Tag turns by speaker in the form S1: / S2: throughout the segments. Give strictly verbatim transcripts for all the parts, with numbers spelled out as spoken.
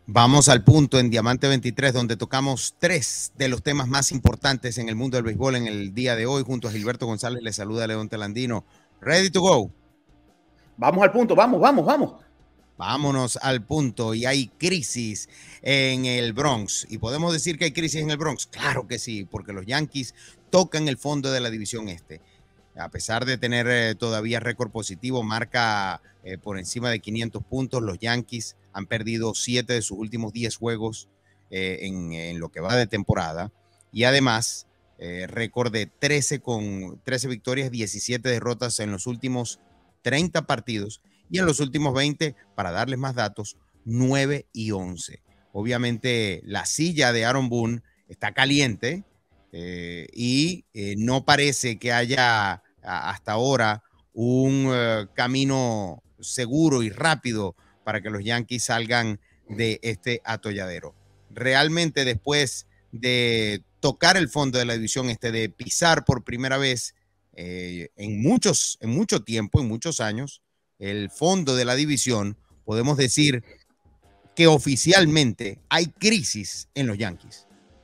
S1: Vamos al punto en Diamante veintitrés, donde tocamos tres de los temas más importantes en el mundo del béisbol en el día de hoy. Junto a Gilberto González, les saluda León Telandino. Ready to go.
S2: Vamos al punto, vamos, vamos, vamos.
S1: Vámonos al punto. Y hay crisis en el Bronx. ¿Y podemos decir que hay crisis en el Bronx? Claro que sí, porque los Yankees tocan el fondo de la división este. A pesar de tener eh, todavía récord positivo, marca eh, por encima de quinientos puntos, los Yankees han perdido siete de sus últimos diez juegos eh, en, en lo que va de temporada. Y además, eh, récord de trece, con trece victorias, diecisiete derrotas en los últimos treinta partidos. Y en los últimos veinte, para darles más datos, nueve y once. Obviamente, la silla de Aaron Boone está caliente eh, y eh, no parece que haya a, hasta ahora un uh, camino seguro y rápido para que los Yankees salgan de este atolladero. Realmente, después de tocar el fondo de la división este, de pisar por primera vez eh, en muchos, en mucho tiempo, en muchos años, el fondo de la división, podemos decir que oficialmente hay crisis en los Yankees.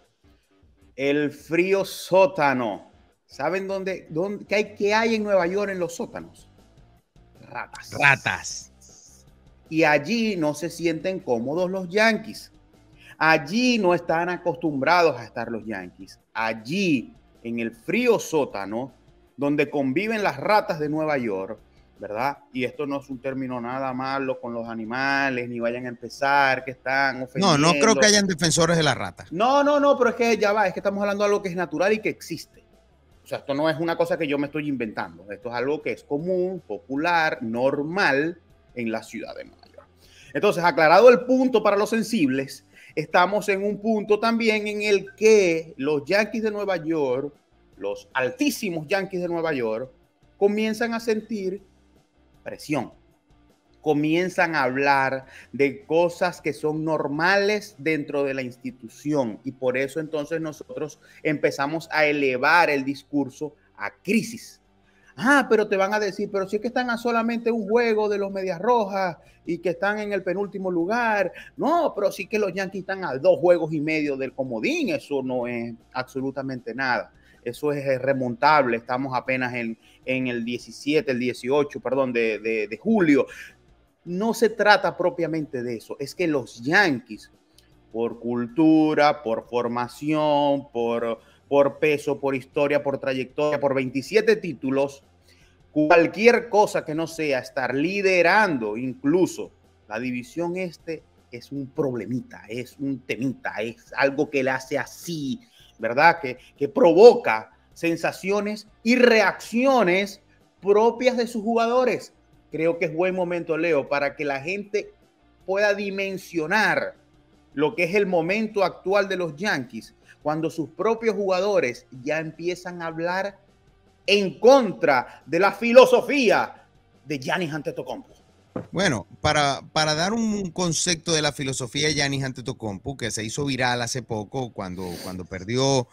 S2: El frío sótano. ¿Saben dónde, dónde qué hay, qué hay en Nueva York en los sótanos? Ratas.
S1: Ratas.
S2: Y allí no se sienten cómodos los Yankees. Allí no están acostumbrados a estar los Yankees. Allí, en el frío sótano, donde conviven las ratas de Nueva York, ¿verdad? Y esto no es un término nada malo con los animales, ni vayan a empezar que están ofendiendo.
S1: No, no creo que hayan defensores de las ratas.
S2: No, no, no, pero es que ya va, es que estamos hablando de algo que es natural y que existe. O sea, esto no es una cosa que yo me estoy inventando. Esto es algo que es común, popular, normal en la ciudad de Nueva York. Entonces, aclarado el punto para los sensibles, estamos en un punto también en el que los Yankees de Nueva York, los altísimos Yankees de Nueva York, comienzan a sentir presión. Comienzan a hablar de cosas que son normales dentro de la institución y por eso entonces nosotros empezamos a elevar el discurso a crisis. Ah, pero te van a decir, pero si es que están a solamente un juego de los Medias Rojas y que están en el penúltimo lugar. No, pero sí que los Yankees están a dos juegos y medio del comodín. Eso no es absolutamente nada. Eso es remontable. Estamos apenas en, en el diecisiete, el dieciocho, perdón, de, de, de julio. No se trata propiamente de eso. Es que los Yankees, por cultura, por formación, por, por peso, por historia, por trayectoria, por veintisiete títulos, cualquier cosa que no sea estar liderando incluso la división este es un problemita, es un temita, es algo que le hace así, ¿verdad? Que, que provoca sensaciones y reacciones propias de sus jugadores. Creo que es buen momento, Leo, para que la gente pueda dimensionar lo que es el momento actual de los Yankees, cuando sus propios jugadores ya empiezan a hablar en contra de la filosofía de Giannis Antetokounmpo.
S1: Bueno, para, para dar un concepto de la filosofía de Giannis Antetokounmpo, que se hizo viral hace poco cuando, cuando perdió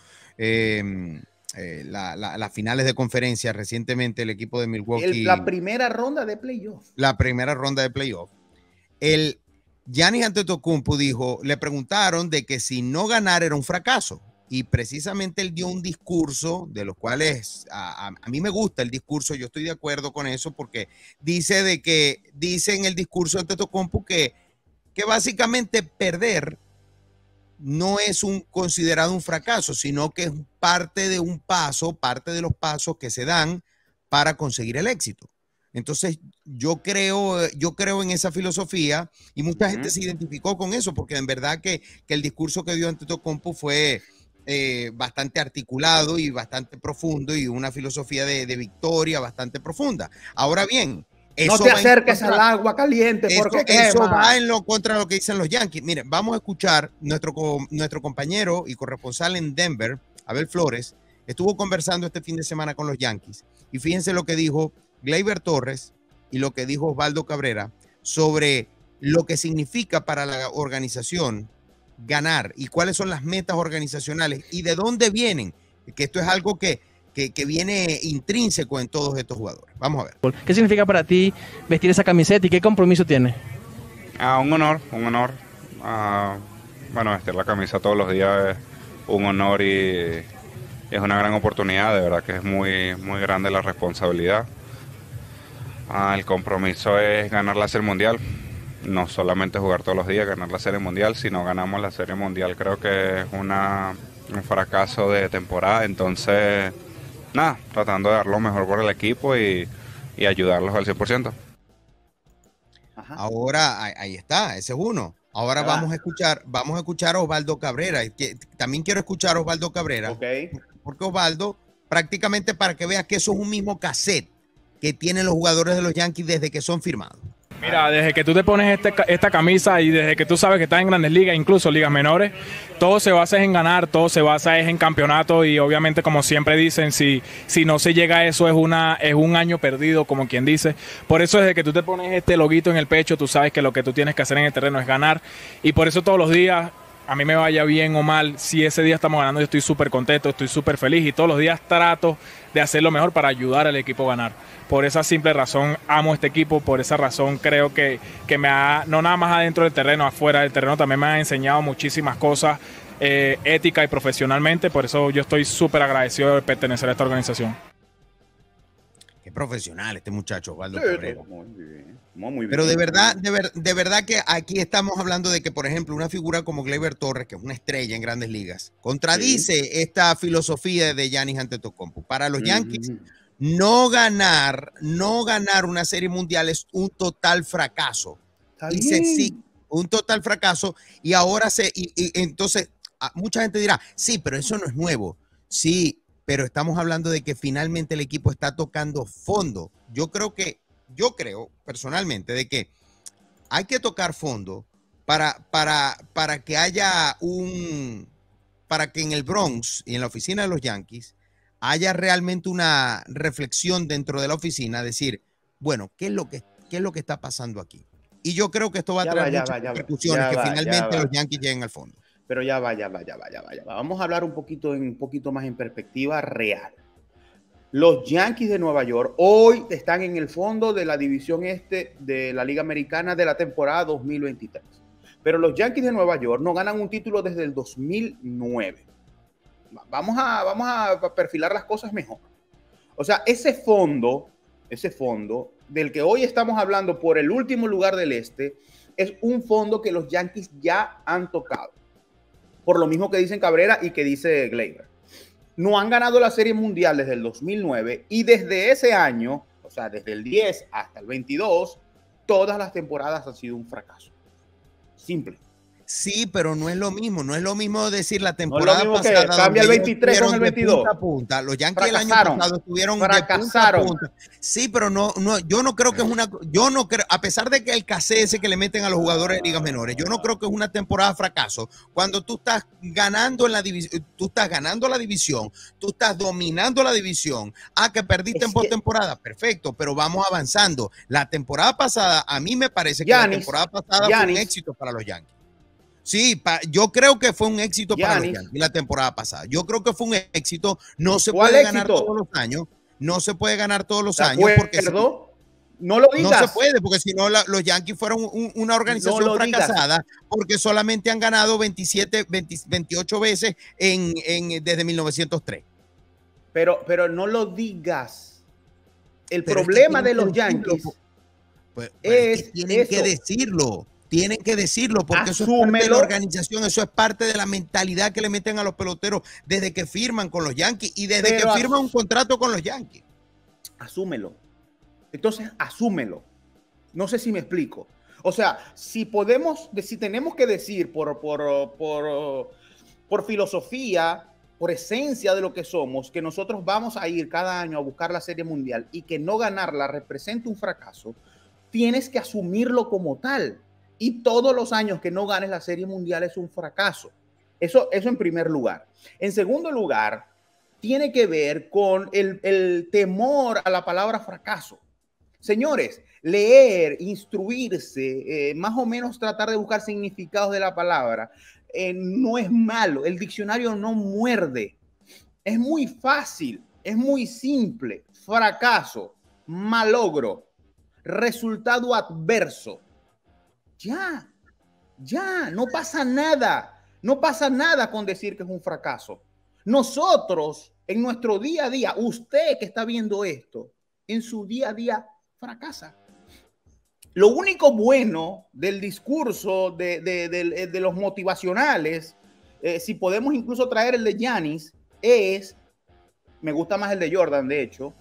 S1: eh, eh, las la, la finales de conferencia recientemente el equipo de Milwaukee.
S2: El, la primera ronda de playoff.
S1: La primera ronda de playoff. El Giannis Antetokounmpo dijo, le preguntaron de que si no ganar era un fracaso. Y precisamente él dio un discurso de los cuales a, a, a mí me gusta el discurso, yo estoy de acuerdo con eso porque dice de que, dice en el discurso de Antetokounmpo que, que básicamente perder no es un, considerado un fracaso, sino que es parte de un paso, parte de los pasos que se dan para conseguir el éxito. Entonces yo creo, yo creo en esa filosofía y mucha uh-huh. gente se identificó con eso porque en verdad que, que el discurso que dio Antetokounmpo fue Eh, bastante articulado y bastante profundo y una filosofía de, de victoria bastante profunda. Ahora bien,
S2: eso no te acerques contra, al agua caliente porque
S1: eso, eso va en lo contra lo que dicen los Yankees. Miren, vamos a escuchar nuestro, nuestro compañero y corresponsal en Denver, Abel Flores, estuvo conversando este fin de semana con los Yankees y fíjense lo que dijo Gleyber Torres y lo que dijo Osvaldo Cabrera sobre lo que significa para la organización ganar y cuáles son las metas organizacionales y de dónde vienen, que esto es algo que, que, que viene intrínseco en todos estos jugadores. Vamos a ver.
S3: ¿Qué significa para ti vestir esa camiseta y qué compromiso tiene?
S4: Ah, un honor, un honor.
S3: Ah, bueno, vestir la camisa todos los días es un honor y es una gran oportunidad, de verdad que es muy, muy grande la responsabilidad. Ah, el compromiso es ganar la Serie Mundial, no solamente jugar todos los días, ganar la Serie Mundial, sino ganamos la Serie Mundial creo que es una, un fracaso de temporada, entonces nada, tratando de dar lo mejor por el equipo y, y ayudarlos al cien por ciento.
S1: Ajá. Ahora, ahí, ahí está, ese es uno. Ahora ah. vamos a escuchar, vamos a escuchar a Osvaldo Cabrera. Que, también quiero escuchar a Osvaldo Cabrera.
S2: Okay.
S1: Porque Osvaldo, prácticamente para que veas que eso es un mismo cassette que tienen los jugadores de los Yankees desde que son firmados.
S4: Mira, desde que tú te pones este, esta camisa y desde que tú sabes que estás en grandes ligas, incluso ligas menores, todo se basa en ganar, todo se basa en campeonato y obviamente, como siempre dicen, si, si no se llega a eso es, una, es un año perdido, como quien dice. Por eso desde que tú te pones este loguito en el pecho, tú sabes que lo que tú tienes que hacer en el terreno es ganar y por eso todos los días, a mí me vaya bien o mal, si ese día estamos ganando yo estoy súper contento, estoy súper feliz y todos los días trato de hacer lo mejor para ayudar al equipo a ganar. Por esa simple razón amo este equipo, por esa razón creo que, que me ha, no nada más adentro del terreno, afuera del terreno también me ha enseñado muchísimas cosas eh, ética y profesionalmente, por eso yo estoy súper agradecido de pertenecer a esta organización.
S1: Qué profesional este muchacho, Osvaldo
S2: sí,
S1: Cabrera.
S2: Muy bien, muy bien.
S1: Pero de verdad, de, ver, de verdad que aquí estamos hablando de que, por ejemplo, una figura como Gleyber Torres, que es una estrella en Grandes Ligas, contradice sí. esta filosofía de Giannis Antetokounmpo. Para los Yankees, mm. no ganar, no ganar una serie mundial es un total fracaso. Y se, sí, un total fracaso. Y ahora se, y, y entonces, mucha gente dirá, sí, pero eso no es nuevo. Sí, pero estamos hablando de que finalmente el equipo está tocando fondo. Yo creo que, yo creo personalmente de que hay que tocar fondo para, para, para que haya un, para que en el Bronx y en la oficina de los Yankees haya realmente una reflexión dentro de la oficina, decir, bueno, ¿qué es lo que, qué es lo que está pasando aquí? Y yo creo que esto va a traer muchas repercusiones, que finalmente los Yankees lleguen al fondo.
S2: Pero ya va, ya va, ya va, ya va, ya va. Vamos a hablar un poquito, en, un poquito más en perspectiva real. Los Yankees de Nueva York hoy están en el fondo de la división este de la Liga Americana de la temporada dos mil veintitrés. Pero los Yankees de Nueva York no ganan un título desde el dos mil nueve. Vamos a, vamos a perfilar las cosas mejor. O sea, ese fondo, ese fondo del que hoy estamos hablando por el último lugar del este, es un fondo que los Yankees ya han tocado. Por lo mismo que dicen Cabrera y que dice Gleyber. No han ganado la Serie Mundial desde el dos mil nueve y desde ese año, o sea, desde el diez hasta el veintidós, todas las temporadas han sido un fracaso. Simple.
S1: Sí, pero no es lo mismo, no es lo mismo decir la temporada
S2: no
S1: pasada.
S2: Que cambia el veintitrés con el veintidós.
S1: Punta a punta. Los Yankees el año pasado estuvieron
S2: fracasaron.
S1: De punta a punta. Sí, pero no, no, yo no creo que es una, yo no creo, a pesar de que el cassette ese que le meten a los jugadores de ligas menores, yo no creo que es una temporada fracaso. Cuando tú estás ganando en la división, tú estás ganando la división, tú estás dominando la división. Ah, que perdiste es en postemporada, que... perfecto, pero vamos avanzando. La temporada pasada, a mí me parece que Giannis, la temporada pasada Giannis. fue un éxito para los Yankees. Sí, pa, yo creo que fue un éxito Giannis. para los Yankees la temporada pasada. Yo creo que fue un éxito. No se puede éxito? ganar todos los años. No se puede ganar todos los años. Porque si,
S2: no lo digas.
S1: No se puede, porque si no, la, los Yankees fueron un, una organización no fracasada digas. porque solamente han ganado veintisiete, veinte, veintiocho veces en, en, desde mil novecientos tres.
S2: Pero, pero no lo digas. El pero problema es que de los Yankees
S1: pues, es, es que tienen eso. que decirlo. Tienen que decirlo porque Asúmelo. eso es parte de la organización, eso es parte de la mentalidad que le meten a los peloteros desde que firman con los Yankees y desde Pero que firman un contrato con los Yankees.
S2: Asúmelo. Entonces, asúmelo. No sé si me explico. O sea, si podemos, si tenemos que decir por, por, por, por filosofía, por esencia de lo que somos, que nosotros vamos a ir cada año a buscar la Serie Mundial y que no ganarla representa un fracaso, tienes que asumirlo como tal. Y todos los años que no ganes la Serie Mundial es un fracaso. Eso, eso en primer lugar. En segundo lugar, tiene que ver con el, el temor a la palabra fracaso. Señores, leer, instruirse, eh, más o menos tratar de buscar significados de la palabra, eh, no es malo. El diccionario no muerde. Es muy fácil, es muy simple. Fracaso, malogro, resultado adverso. Ya, Ya, no pasa nada. No pasa nada con decir que es un fracaso. Nosotros, en nuestro día a día, usted que está viendo esto, en su día a día fracasa. Lo único bueno del discurso de, de, de, de los motivacionales, eh, si podemos incluso traer el de Giannis, es, me gusta más el de Jordan, de hecho,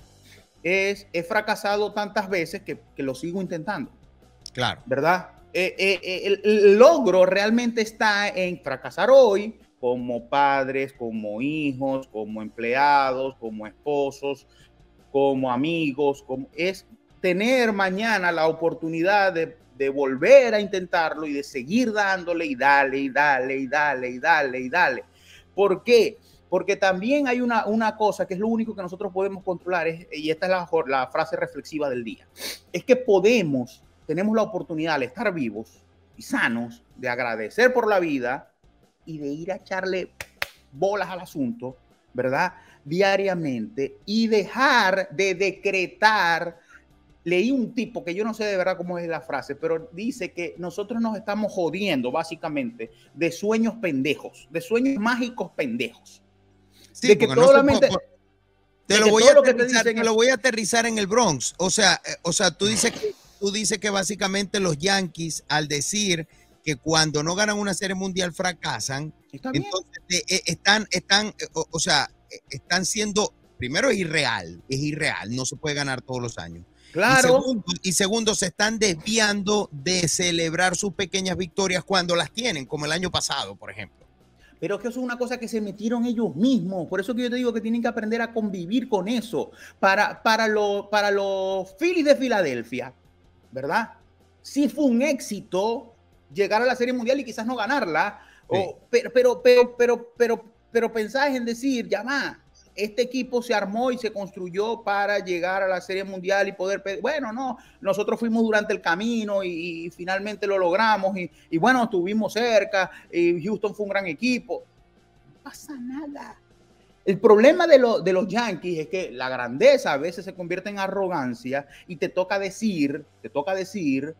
S2: es, he fracasado tantas veces que, que lo sigo intentando.
S1: Claro.
S2: ¿Verdad? Eh, eh, el, el logro realmente está en fracasar hoy como padres, como hijos, como empleados, como esposos, como amigos, como, es tener mañana la oportunidad de, de volver a intentarlo y de seguir dándole y dale y dale y dale y dale y dale. ¿Por qué? Porque también hay una, una cosa que es lo único que nosotros podemos controlar, es, y esta es la, la frase reflexiva del día, es que podemos, tenemos la oportunidad de estar vivos y sanos, de agradecer por la vida y de ir a echarle bolas al asunto, ¿verdad? Diariamente, y dejar de decretar. Leí un tipo que yo no sé de verdad cómo es la frase, pero dice que nosotros nos estamos jodiendo básicamente de sueños pendejos, de sueños mágicos pendejos.
S1: Sí,
S2: de que
S1: no
S2: solamente...
S1: se, te, lo voy a aterrizar, te, te lo voy a aterrizar en el Bronx. O sea, eh, o sea tú, dices que, tú dices que básicamente los Yankees, al decir que cuando no ganan una serie mundial fracasan, entonces eh, están, están eh, o, o sea, están siendo, primero es irreal, es irreal, no se puede ganar todos los años.
S2: Claro.
S1: Y segundo, y segundo, se están desviando de celebrar sus pequeñas victorias cuando las tienen, como el año pasado, por ejemplo.
S2: Pero que eso es una cosa que se metieron ellos mismos. Por eso que yo te digo que tienen que aprender a convivir con eso. Para, para, lo, para los Phillies de Filadelfia, ¿verdad? Sí fue un éxito llegar a la Serie Mundial y quizás no ganarla. Sí. O, pero, pero, pero, pero, pero, pero pensás en decir, ya va, este equipo se armó y se construyó para llegar a la Serie Mundial y poder... Bueno, no, nosotros fuimos durante el camino y, y finalmente lo logramos y, y bueno, estuvimos cerca y Houston fue un gran equipo. No pasa nada. El problema de, lo, de los Yankees es que la grandeza a veces se convierte en arrogancia y te toca decir, te toca decir,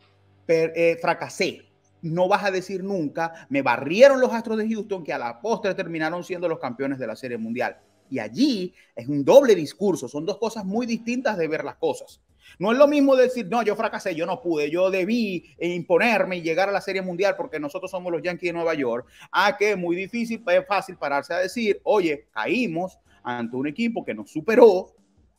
S2: per, eh, fracasé. No vas a decir nunca, me barrieron los Astros de Houston que a la postre terminaron siendo los campeones de la Serie Mundial. Y allí es un doble discurso, son dos cosas muy distintas de ver las cosas. No es lo mismo decir, no, yo fracasé, yo no pude, yo debí imponerme y llegar a la Serie Mundial porque nosotros somos los Yankees de Nueva York, a que es muy difícil, es fácil pararse a decir, oye, caímos ante un equipo que nos superó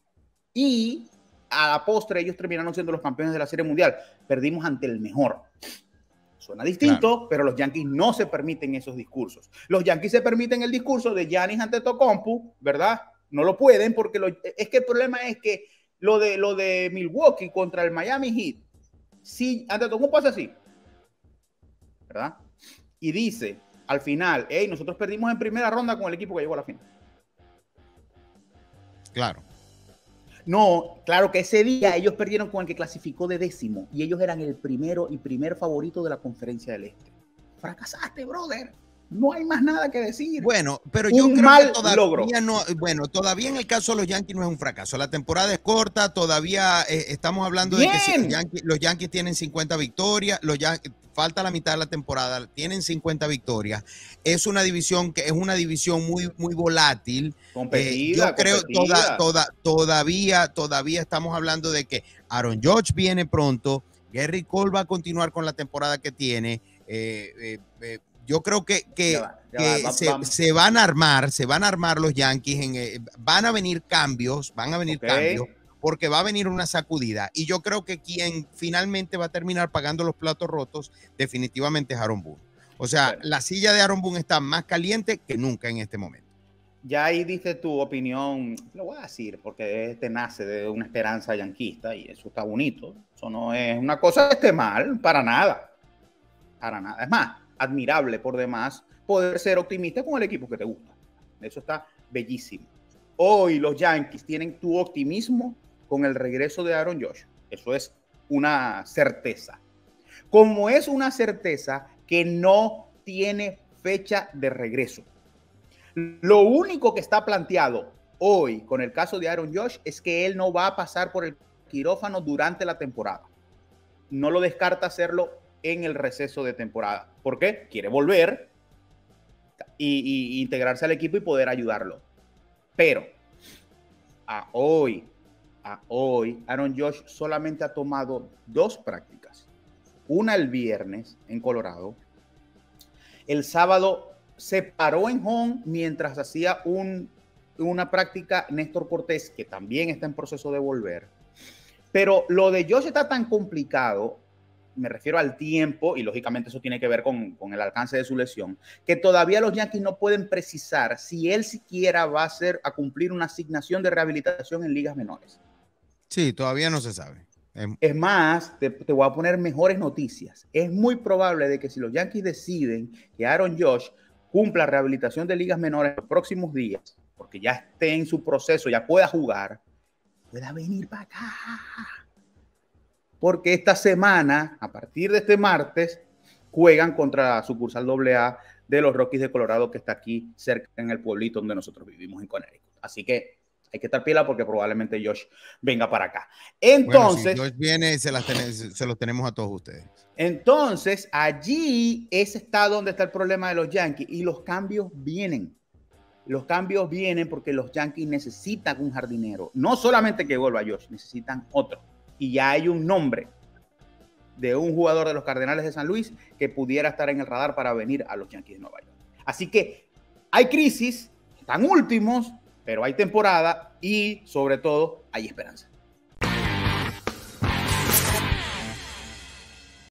S2: y a la postre ellos terminaron siendo los campeones de la Serie Mundial. Perdimos ante el mejor. Suena distinto, claro, pero los Yankees no se permiten esos discursos. Los Yankees se permiten el discurso de Giannis Antetokounmpo, ¿verdad? No lo pueden porque lo, es que el problema es que lo de, lo de Milwaukee contra el Miami Heat, si Antetokounmpo hace así, ¿verdad? Y dice al final, hey, nosotros perdimos en primera ronda con el equipo que llegó a la final.
S1: Claro.
S2: No, claro que ese día ellos perdieron con el que clasificó de décimo y ellos eran el primero y primer favorito de la Conferencia del Este. Fracasaste, brother. No hay más nada que decir.
S1: Bueno, pero yo
S2: un
S1: creo
S2: mal
S1: que todavía
S2: logro.
S1: no, bueno, todavía en el caso de los Yankees no es un fracaso. La temporada es corta, todavía eh, estamos hablando Bien. de que si los, Yankees, los Yankees tienen cincuenta victorias, los Yankees, falta la mitad de la temporada, tienen cincuenta victorias. Es una división que es una división muy muy volátil.
S2: Competida,
S1: eh, yo creo toda, toda, todavía todavía estamos hablando de que Aaron Judge viene pronto, Gary Cole va a continuar con la temporada que tiene. Eh, eh, eh, Yo creo que, que, ya va, ya que va, se, se van a armar, se van a armar los Yankees, en, eh, van a venir cambios, van a venir okay. cambios, porque va a venir una sacudida. Y yo creo que quien finalmente va a terminar pagando los platos rotos, definitivamente es Aaron Boone. O sea, bueno. la silla de Aaron Boone está más caliente que nunca en este momento.
S2: Ya ahí dice tu opinión, lo voy a decir, porque este nace de una esperanza yanquista y eso está bonito. Eso no es una cosa que esté mal, para nada. Para nada. Es más, admirable por demás poder ser optimista con el equipo que te gusta. Eso está bellísimo. Hoy los Yankees tienen tu optimismo con el regreso de Aaron Judge. Eso es una certeza. Como es una certeza que no tiene fecha de regreso. Lo único que está planteado hoy con el caso de Aaron Judge es que él no va a pasar por el quirófano durante la temporada. No lo descarta hacerlo en el receso de temporada. ¿Por qué? Quiere volver y, y integrarse al equipo y poder ayudarlo. Pero a hoy, a hoy, Aaron Josh solamente ha tomado dos prácticas. Una el viernes en Colorado. El sábado se paró en home mientras hacía un, una práctica Néstor Cortés, que también está en proceso de volver. Pero lo de Josh está tan complicado, me refiero al tiempo, y lógicamente eso tiene que ver con, con el alcance de su lesión, que todavía los Yankees no pueden precisar si él siquiera va a, ser, a cumplir una asignación de rehabilitación en ligas menores.
S1: Sí, todavía no se sabe.
S2: Es más, te, te voy a poner mejores noticias. Es muy probable de que si los Yankees deciden que Aaron Josh cumpla rehabilitación de ligas menores en los próximos días, porque ya esté en su proceso, ya pueda jugar, pueda venir para acá. Porque esta semana, a partir de este martes, juegan contra la sucursal doble A de los Rockies de Colorado, que está aquí cerca en el pueblito donde nosotros vivimos en Connecticut. Así que hay que estar pila porque probablemente Josh venga para acá. Entonces,
S1: bueno, si Josh viene, se, las ten se los tenemos a todos ustedes.
S2: Entonces, allí ese está donde está el problema de los Yankees y los cambios vienen. Los cambios vienen porque los Yankees necesitan un jardinero. No solamente que vuelva Josh, necesitan otro. Y ya hay un nombre de un jugador de los Cardenales de San Luis que pudiera estar en el radar para venir a los Yankees de Nueva York. Así que hay crisis, están últimos, pero hay temporada y sobre todo hay esperanza.